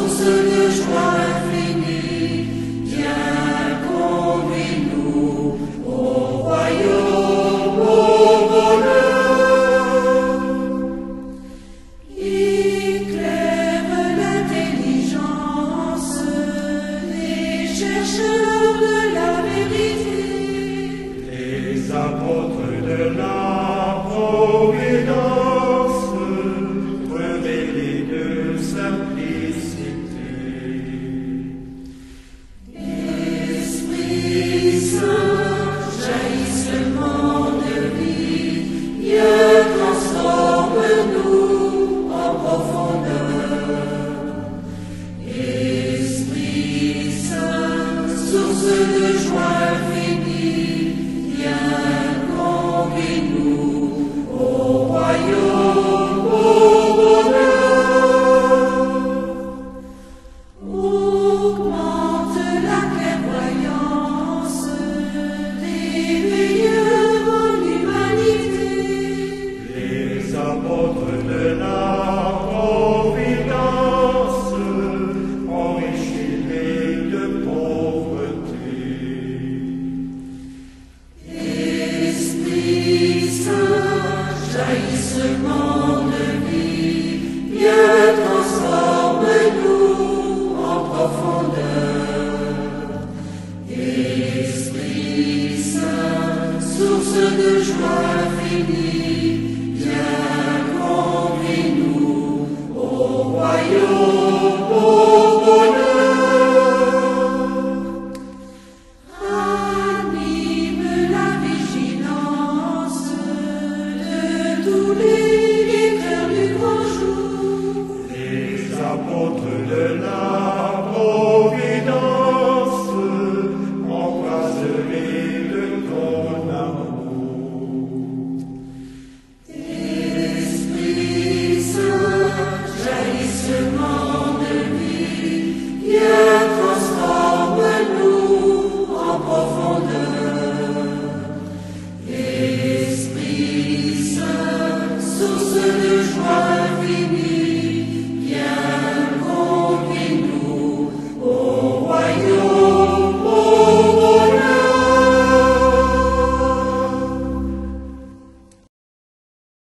source de joie infinie, viens, conduis-nous au royaume, au bonheur. Éclaire l'intelligence des chercheurs de la vérité, Les apôtres de la providence, révélés de simplicité. Esprit Saint, jaillissement de vie, viens, transforme-nous en profondeur. Esprit Saint, source de joie infinie, viens, conduis-nous au royaume, au bonheur. Augmente la clairvoyance des veilleurs en humanité. Les apôtres de la providence, enrichis-les de pauvreté. Esprit Saint, jaillissement de vie, viens, transforme-nous en profondeur. Esprit Saint, source de joie infinie, viens, conduis-nous au royaume, au bonheur. Anime la vigilance de tous les cœurs du grand jour. Les apôtres de la providence, embrasés de ton amour. Esprit Saint, jaillissement de vie, viens, transforme-nous en profondeur. Esprit Saint, source de joie infinie,